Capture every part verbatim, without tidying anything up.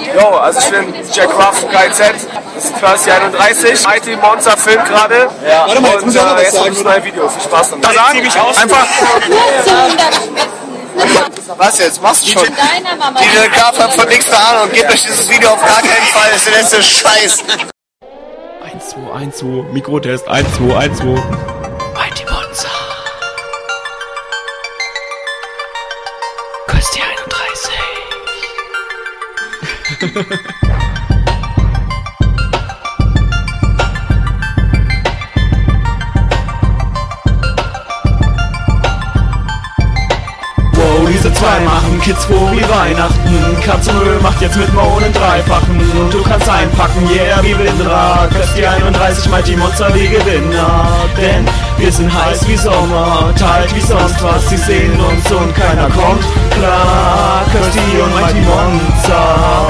Yo, also ich bin Jack Craft K Z, das ist Percy einunddreißig, Mighty Monster Film gerade. Ja. Warte mal, jetzt muss ich auch noch und was äh, jetzt sagen, kommt ein neues Video. Viel Spaß damit. Da sagen mich aus. Einfach. Was jetzt? Machst du schon? Deiner Mama. Die Graf hat von nichts eine Ahnung. Gebt euch dieses Video auf gar keinen Fall. Das ist der letzte Scheiß. eins, zwei, eins, zwei, Mikrotest, eins, zwei, eins, zwei. Mighty Monster. Kostet einunddreißig. Diese zwei machen Kids froh wie Weihnachten. Katzenöl macht jetzt mit Monen Dreifachen. Und du kannst einpacken, yeah, wie Windra. Kösti einunddreißig, Mighty Monster, die Gewinner. Denn wir sind heiß wie Sommer, tight wie sonst was. Sie sehen uns und keiner kommt klar. Kösti und Mighty Monster.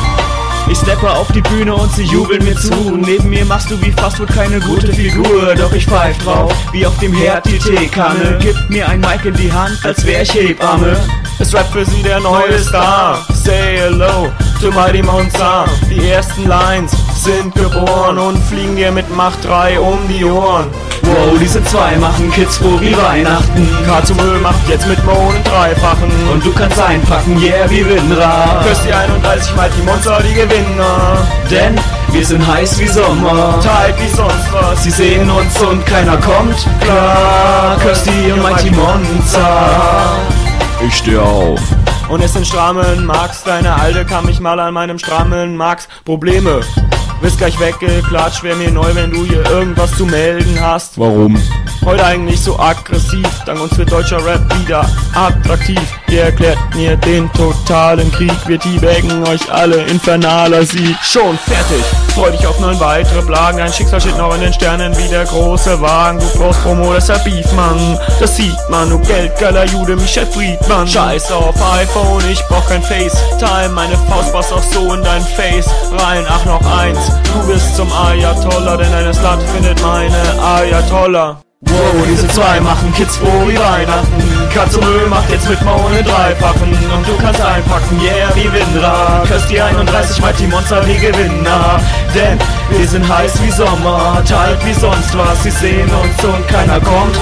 Ich steppe auf die Bühne und sie jubeln mir zu. Neben mir machst du wie Fastfood keine gute Figur. Doch ich pfeif drauf, wie auf dem Herd die Teekanne. Gib mir ein Mic in die Hand, als wär ich Hebamme. Das Rap-Wissen der neue Star. Say hello to Mighty Monster. Die ersten Lines sind geboren und fliegen dir mit Macht drei um die Ohren. Wow, diese zwei machen Kids froh wie Weihnachten. K zum Öl macht jetzt mit Monen Dreifachen. Und du kannst einpacken, yeah, wie Windra. Kösti einunddreißig, Mighty Monster, die Gewinner. Denn wir sind heiß wie Sommer, tight wie sonst was. Sie sehen uns und keiner kommt klar. Kösti und Mighty Monster. Ich steh auf und es sind Strammeln, Max. Deine Alte kann mich mal an meinem Strammeln, Max. Probleme bist gleich weggeklatscht, wär mir neu, wenn du hier irgendwas zu melden hast. Warum? Heute eigentlich so aggressiv, dank uns wird deutscher Rap wieder attraktiv. Ihr erklärt mir den totalen Krieg, wir teabaggen euch alle, infernaler Sieg. Schon fertig, freu dich auf neun weitere Blagen, ein Schicksal steht noch in den Sternen wie der große Wagen. Du brauchst Promo, deshalb Beef, Mann, das sieht man, du geldgeiler Jude, Michel Friedmann. Scheiß auf iPhone, ich brauch kein FaceTime, meine Faust passt auch so in dein Face rein. Ach, noch eins, du bist zum Ayatollah, denn deine Slut findet meine Ayatollah. Wow, diese zwei machen Kids froh wie Weihnachten. Katzenöl macht jetzt mit Monen Dreifachen. Und du kannst einpacken, yeah, wie Windra. Kösti einunddreißig, Mighty Monster, die Gewinner. Denn wir sind heiß wie Sommer, tight wie sonst was. Sie sehen uns und keiner kommt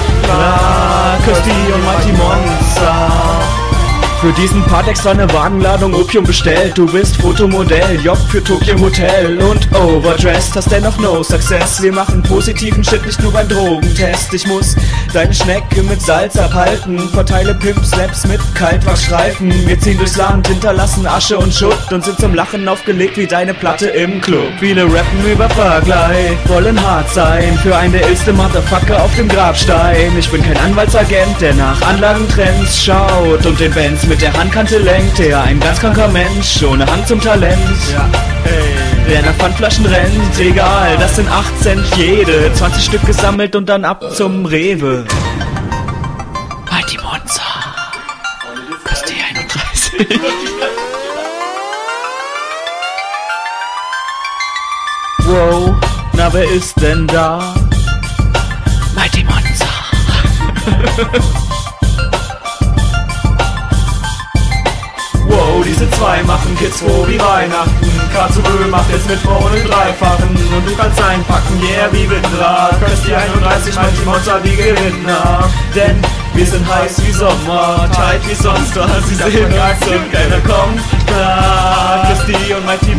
klar. Kösti und Mighty Monster. Für diesen Part extra eine Wagenladung Opium bestellt. Du bist Fotomodell, Job für Tokyo Hotel und overdressed, hast dennoch no success. Wir machen positiven Shit, nicht nur beim Drogentest. Ich muss deine Schnecke mit Salz abhalten, verteile Pimp-Slaps mit Kaltwachsstreifen. Wir ziehen durchs Land, hinterlassen Asche und Schutt und sind zum Lachen aufgelegt wie deine Platte im Club. Viele rappen über Vergleich, wollen hart sein für einen der illste Motherfucker auf dem Grabstein. Ich bin kein Anwaltsagent, der nach Anlagentrends schaut und den Bands mit der Handkante lenkt, der ein ganz kranker Mensch, ohne Hang zum Talent, ja, hey. Der nach Pfandflaschen rennt, egal, das sind acht Cent jede, zwanzig Stück gesammelt und dann ab zum Rewe. Mighty Monster. Kostet einunddreißig. Wow, na wer ist denn da? Mighty Monster. Wow, diese zwei machen Kids froh wie Weihnachten. K zu Öl macht jetzt mit Monen Dreifachen. Und du kannst einpacken, yeah, wie Windra. Kösti einunddreißig, Mighty Monster, die Gewinner. Denn wir sind heiß wie Sommer, tight wie sonst was. Sie sehen uns und keiner kommt klar. Kösti und Mighty